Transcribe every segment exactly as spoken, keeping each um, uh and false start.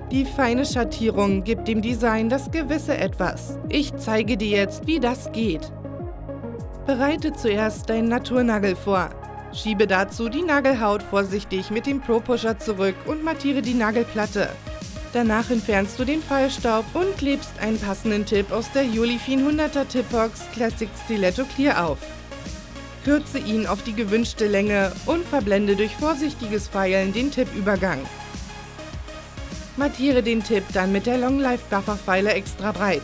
Die feine Schattierung gibt dem Design das gewisse Etwas. Ich zeige dir jetzt, wie das geht. Bereite zuerst deinen Naturnagel vor. Schiebe dazu die Nagelhaut vorsichtig mit dem Pro Pusher zurück und mattiere die Nagelplatte. Danach entfernst du den Fallstaub und klebst einen passenden Tipp aus der Julifin hunderter Tipbox Classic Stiletto Clear auf. Kürze ihn auf die gewünschte Länge und verblende durch vorsichtiges Feilen den Tippübergang. Mattiere den Tipp dann mit der Long Life Buffer Feile extra breit.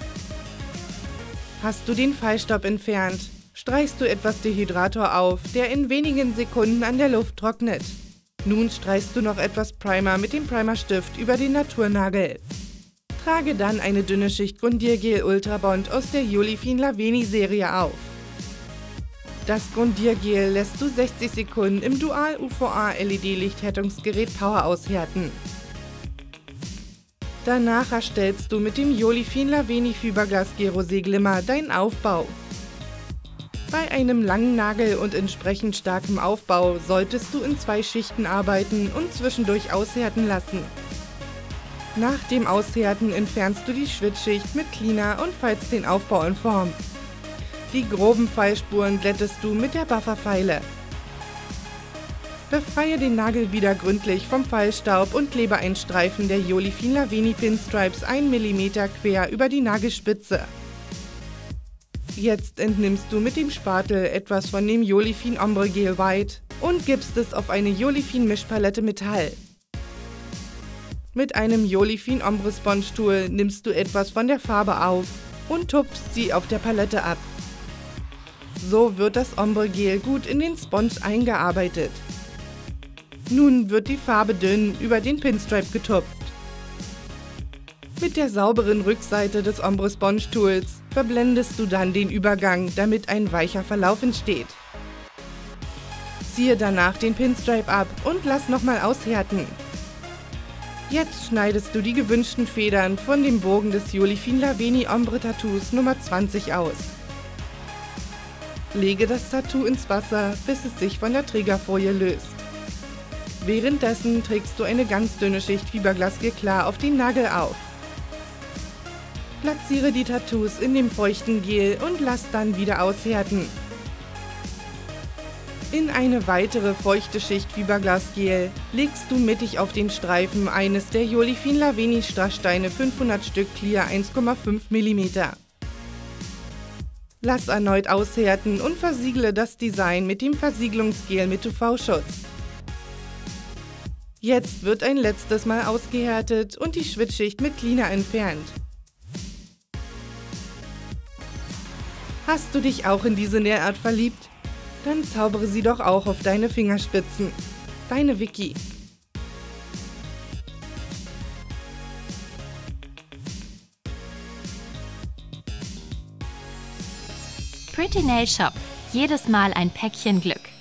Hast du den Fallstaub entfernt, streichst du etwas Dehydrator auf, der in wenigen Sekunden an der Luft trocknet. Nun streichst du noch etwas Primer mit dem Primerstift über den Naturnagel. Trage dann eine dünne Schicht Grundiergel Ultra Bond aus der Julifin Laveni Serie auf. Das Grundiergel lässt du sechzig Sekunden im Dual U V A L E D-Lichthärtungsgerät Power aushärten. Danach erstellst du mit dem Julifin Laveni Fiberglas Gerosé Glimmer deinen Aufbau. Bei einem langen Nagel und entsprechend starkem Aufbau solltest du in zwei Schichten arbeiten und zwischendurch aushärten lassen. Nach dem Aushärten entfernst du die Schwitzschicht mit Cleaner und feilst den Aufbau in Form. Die groben Feilspuren glättest du mit der Bufferfeile. Befreie den Nagel wieder gründlich vom Fallstaub und klebe einen Streifen der Julifin Laveni Pinstripes einen Millimeter quer über die Nagelspitze. Jetzt entnimmst du mit dem Spatel etwas von dem Julifin Ombre Gel White und gibst es auf eine Julifin Mischpalette Metall. Mit einem Julifin Ombre Sponge Tool nimmst du etwas von der Farbe auf und tupfst sie auf der Palette ab. So wird das Ombre Gel gut in den Sponge eingearbeitet. Nun wird die Farbe dünn über den Pinstripe getupft. Mit der sauberen Rückseite des Ombre Sponge Tools verblendest du dann den Übergang, damit ein weicher Verlauf entsteht. Ziehe danach den Pinstripe ab und lass nochmal aushärten. Jetzt schneidest du die gewünschten Federn von dem Bogen des Julifin Laveni Ombre Tattoos Nummer zwanzig aus. Lege das Tattoo ins Wasser, bis es sich von der Trägerfolie löst. Währenddessen trägst du eine ganz dünne Schicht Fiberglas Gel auf den Nagel auf. Platziere die Tattoos in dem feuchten Gel und lass dann wieder aushärten. In eine weitere feuchte Schicht Fiberglasgel legst du mittig auf den Streifen eines der Julifin Laveni Strasssteine fünfhundert Stück Clear eins Komma fünf Millimeter. Lass erneut aushärten und versiegle das Design mit dem Versiegelungsgel mit U V-Schutz. Jetzt wird ein letztes Mal ausgehärtet und die Schwitzschicht mit Cleaner entfernt. Hast du dich auch in diese Nähart verliebt? Dann zaubere sie doch auch auf deine Fingerspitzen. Deine Vicky. Pretty Nail Shop. Jedes Mal ein Päckchen Glück.